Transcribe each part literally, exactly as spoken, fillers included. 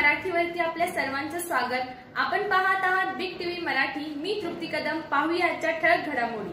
मराठीवरती आपल्या सर्वांचं स्वागत। आपण पाहत आहात बिग टीव्ही मराठी। मी तृप्ती कदम। पाहूया आजच्या ठळक घडामोडी।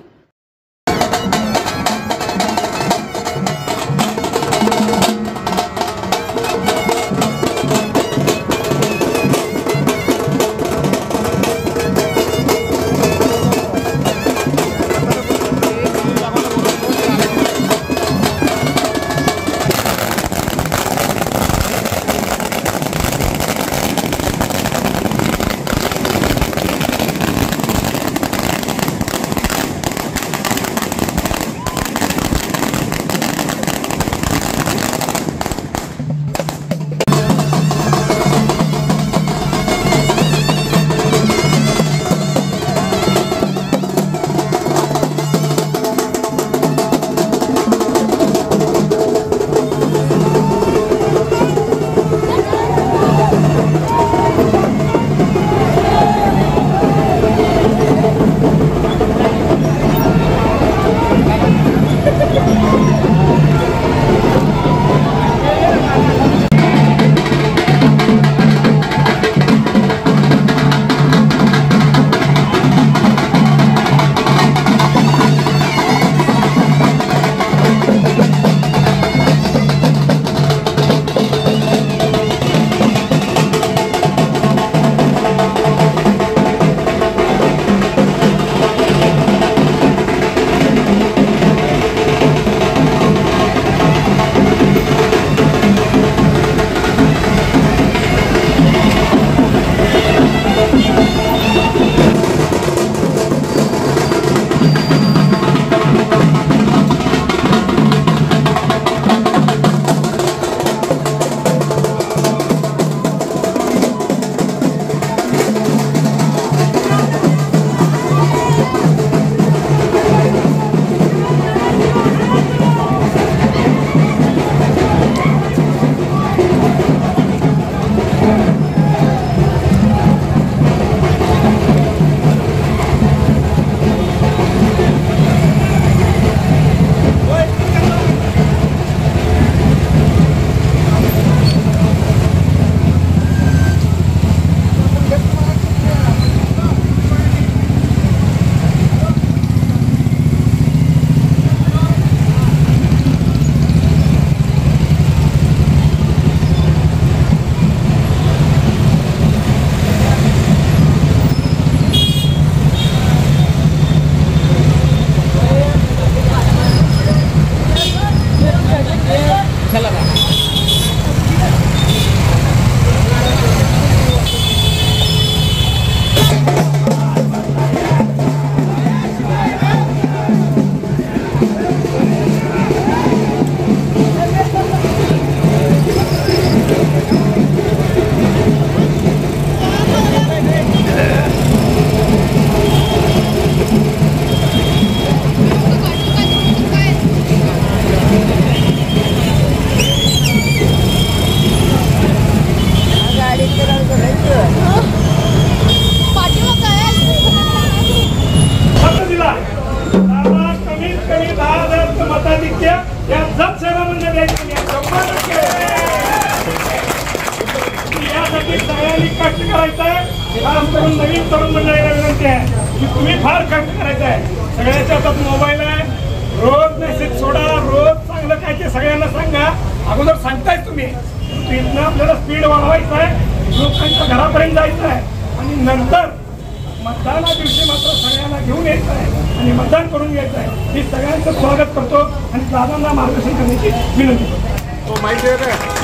नवीन तरुण मंडळीला विनंती आहे की तुम्ही फार कष्ट करायचं आहे। सगळ्याच्या हातात मोबाईल आहे, रोज मेसेज सोडा, रोज चांगलं काय ते सगळ्यांना सांगा। अगोदर सांगताय तुम्ही, इथनं आपल्याला स्पीड वाढवायचं आहे, लोकांच्या घरापर्यंत जायचं आहे आणि नंतर मतदाना दिवशी मात्र सगळ्यांना घेऊन यायचं आहे आणि मतदान करून घ्यायचं आहे। मी सगळ्यांचं स्वागत करतो आणि दादांना मार्गदर्शन करण्याची विनंती करतो। तो माहिती आहे का?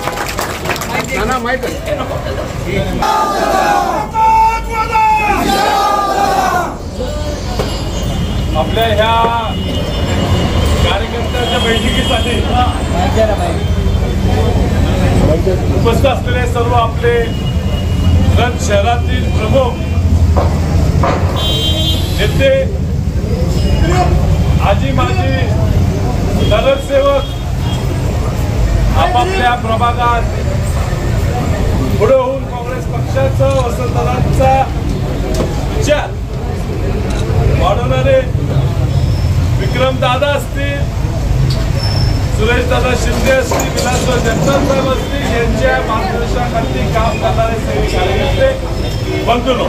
ना माहित आहे आपल्या ह्या कार्यकर्त्यांच्या बैठकीसाठी उपस्थित असलेले सर्व आपले जत शहरातील प्रमुख नेते, आजी माजी नगरसेवक आपापल्या प्रभागात पुढे होऊन काँग्रेस पक्षाचं वसंतदादांचा विचार वाढवणारे विक्रम दादा असतील, सुरेश दादा शिंदे असतील, विलासराव जगताप साहेब असतील यांच्या मार्गदर्शनाखाली काम काम करणारे सैनिक कार्यकर्ते बंधूंनो,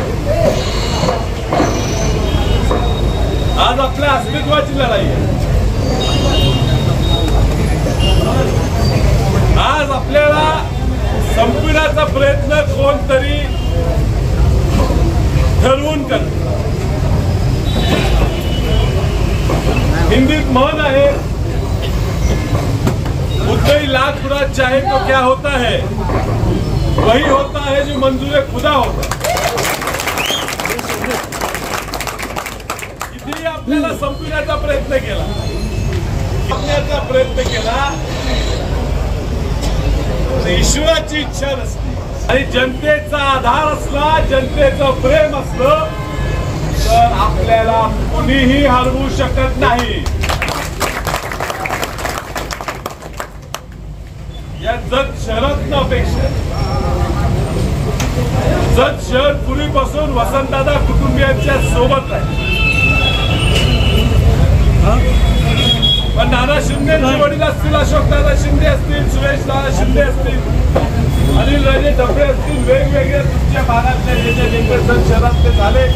आज आपल्या अस्तित्वाची लढाई आहे. आज आपल्याला संपविण्याचा प्रयत्न कोणतरी ठरवून करतो. हिंदीत म्हण आहे, मुद्दई लाख बुरा चाहे तो क्या होता है, वही होता है जो मंजूर खुदा होता. कितीही आपल्याला संपविण्याचा प्रयत्न केला संपण्याचा प्रयत्न केला ईश्वराची इच्छा नसते आणि जनतेचा आधार असला, जनतेचं प्रेम असलं तर आपल्याला कोणीही हरवू शकत नाही. या जत शहरात अपेक्षा जत शहर पूर्वीपासून वसंतदादा कुटुंबियांच्या सोबत आहे. पण नाना शिंदेचे वडील असतील, अशोकदादा शिंदे असतील, सुरेशदादा शिंदे असतील, अनिल राजे डबे असतील, वेगवेगळे तुमच्या भागातले जे जे निकटन शहरातले झाले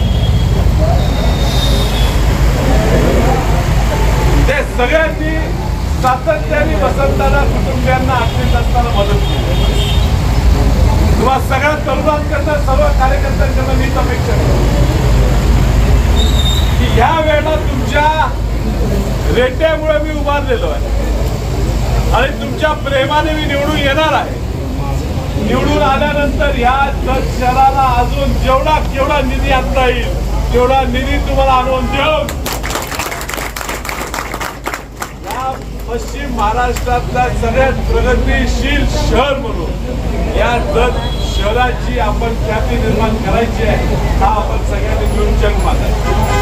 ते सगळ्यांनी सातत्याने वसंतदादा कुटुंबियांना आर्थिक असताना मदत केली. तुम्हा सगळ्या तरुणांकडनं, सर्व कार्यकर्त्यांकडनं मीच अपेक्षा करतो की ह्या वेळेला तुमच्या रेट्यामुळे मी उभारलेलो आहे आणि तुमच्या प्रेमाने मी निवडून येणार आहे. निवडून आल्यानंतर या जत शहराला अजून जेवढा केवढा निधी आणता येईल तेवढा निधी तुम्हाला आणून देऊन या पश्चिम महाराष्ट्रातल्या सगळ्यात प्रगतीशील शहर म्हणून या जत शहराची आपण ख्याती निर्माण करायची आहे. हा आपण सगळ्यांनी मिळून जग मागायचा.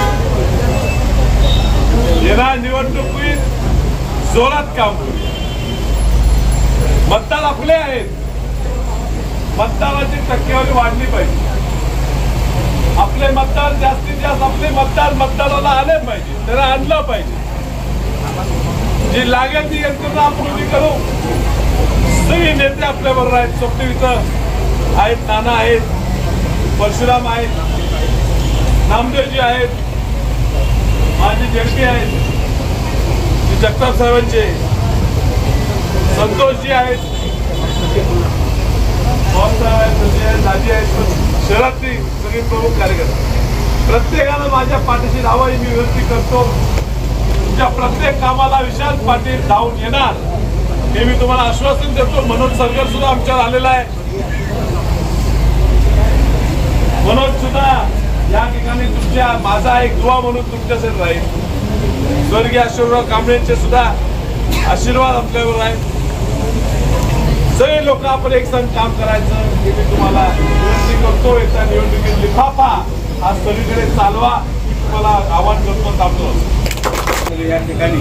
येणार निवडणुकीत जोरात काम करूया. मतदार आपले आहेत, मतदाराची टक्केवारी वाढली पाहिजे. आपले मतदार जास्तीत जास्त आपले मतदार मतदाराला आले पाहिजे, त्याला आणलं पाहिजे. जी लागेल ती यंत्रणा आपण उभी करू. सगळे नेते आपल्या बरोबर आहेत. स्वप्नील इथं आहेत, नाना आहेत, परशुराम आहेत, नामदेवजी आहेत, माझे जेडके आहेत, जगताप साहेबांचे, संतोषजी आहेत, भाऊसाहेब आहेत, संजय आहेत, दाजी आहेत, शहरातली सगळी प्रमुख कार्यकर्ते. प्रत्येकानं माझ्या पाठीशी राहावं ही मी विनंती करतो. तुमच्या प्रत्येक कामाला विशाल पाटील धावून येणार हे मी तुम्हाला आश्वासन देतो. मनोज सरगर सुद्धा आमच्यावर आलेला आहे. मनोज सुद्धा या ठिकाणी तुमच्या माझा एक दुवा म्हणून तुमच्यासाठी राहील. स्वर्गीय अशोकराव कांबळेंचे सुद्धा आशीर्वाद आपल्यावर आहे. सगळे लोक आपण एक संघ काम करायचं हे मी तुम्हाला विनंती करतो. येत्या निवडणुकीत लिफाफा हा सगळीकडे चालवा मी तुम्हाला आवाहन करतो. थांबतो या ठिकाणी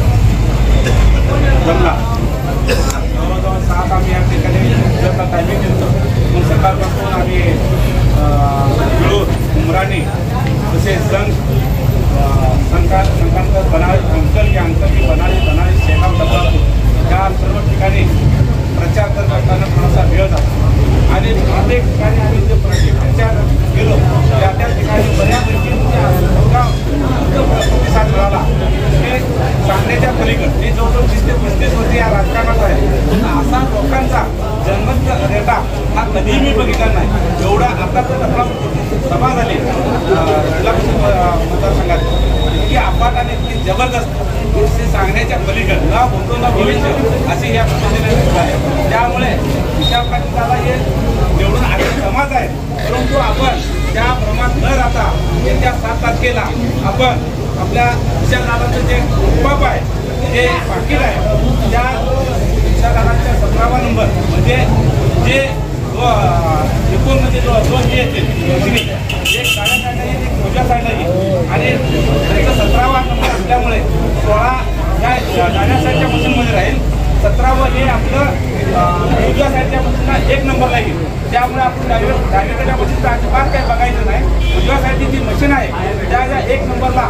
जमला जवळजवळ सात आम्ही या ठिकाणी टायमिंग दिलं. मग सकाळपासून आम्ही विळूर, उमराणी तसेच संघ संघात संघांतर बनाळी अंकल की अंकल की बनाळी बनाळी शेगाव बदलापूर या सर्व ठिकाणी प्रचार करत असताना थोडासा वेळ झाला आणि प्रत्येक ठिकाणी आम्ही जे प्रत्येक प्रचार गेलो त्या त्या ठिकाणी बऱ्यापैकी प्रतिसाद मिळाला. हे सांगण्याच्या पलीकडे हे जवळजवळ तीस ते पस्तीस वर्ष या राजकारणात आहे. असा लोकांचा जन्मत रेटा हा कधीही मी बघितला नाही. एवढा आता तर आपला सभा झाली जिल्हा परिषद मतदारसंघात इतकी अफाट आणि इतकी जबरदस्त गोष्टी सांगण्याच्या पलीकडे ना होतो ना भविष्य असे या पद्धतीने आहे. त्यामुळे विशाल पाटील दादा हे निवडून आलेले समाज आहे, परंतु आपण त्या भ्रमात न राहता येत्या सात तारखेला आपण आपल्या विशाल दादाचं जे उपपाप आहे, जे पाटील आहे, त्या विशाल दादांच्या सतरावा नंबर म्हणजे जे एकूण म्हणजे दोन जे येतील एक साड्या साईडला येईल, एक पूजा साईडला येईल आणि त्याचा सतरावा नंबर असल्यामुळे सोळा ह्या डाव्या साईडच्या मशीनमध्ये राहील, सतरावं हे आपलं उजव्या साईडच्या मशीनला एक नंबरला येईल. त्यामुळे आपण डाव्या डाव्याकडच्या मशीनचं अजिबात काही बघायचं नाही. उजव्या साईडची जी मशीन आहे त्या ज्या एक नंबरला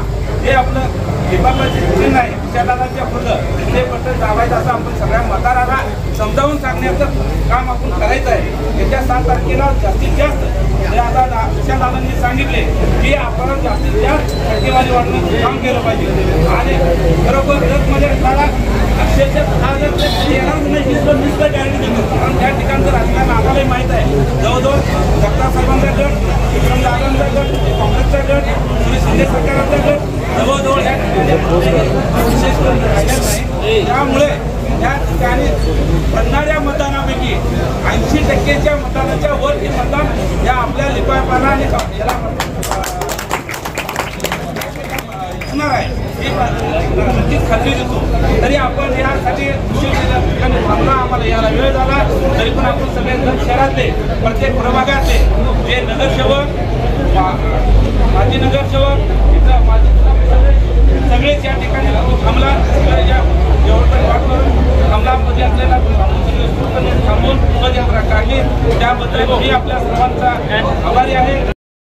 जे आपलं लिफाफाचे चिन्ह आहे विचारदारांच्या पुढं ते बटन दाबायचं असं आपण सगळ्या मतदारांना समजावून सांगण्याचं काम आपण करायचं आहे. येत्या सात तारखेला जास्तीत जास्त जे आता विचारदारांनी सांगितले की आपण जास्तीत जास्त टक्केवारी वाढवण्याचं काम केलं पाहिजे आणि खरोखर रथमध्ये काळा अक्षरशः हा जर येणार नाही हीच नुसतं गॅरंटी देतो. कारण त्या ठिकाणचं राजकारण आम्हालाही माहीत आहे. जवळजवळ जगताप साहेबांचा गट, विक्रम दादांचा गट, काँग्रेसचा गट, श्री शिंदे सरकारांचा गट जवळजवळ या विशेष राहिलेच नाही. त्यामुळे या ठिकाणी पडणाऱ्या मतदानापैकी ऐंशी टक्केच्या मतदानाच्या वर हे मतदान या आपल्या लिफाफाला आणि याला होणार आहे ही नक्कीच खात्री देतो. तरी आपण यासाठी ठिकाणी थांबला, आम्हाला यायला वेळ झाला तरी पण आपण सगळे शहरातले प्रत्येक प्रभागातले जे नगरसेवक, माजी नगरसेवक, इथं माजी सगळेच या ठिकाणी थांबला जेवढं वाट करून थांबला मध्ये असलेला थांबून पदयात्रा काढली त्याबद्दल मी आपल्या सर्वांचा आभारी आहे.